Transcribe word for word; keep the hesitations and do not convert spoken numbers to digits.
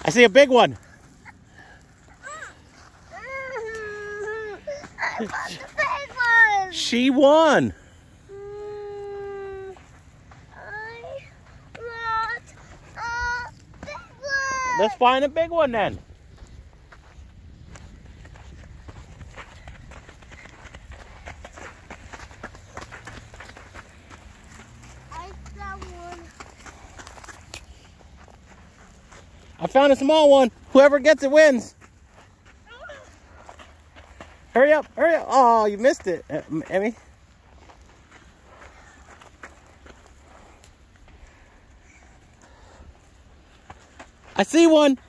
I see a big one. I want the big one. She won. Mm, I want a big one. Let's find a big one then. I found one. I found a small one. Whoever gets it wins. Hurry up, hurry up. Oh, you missed it, Emmy. I see one.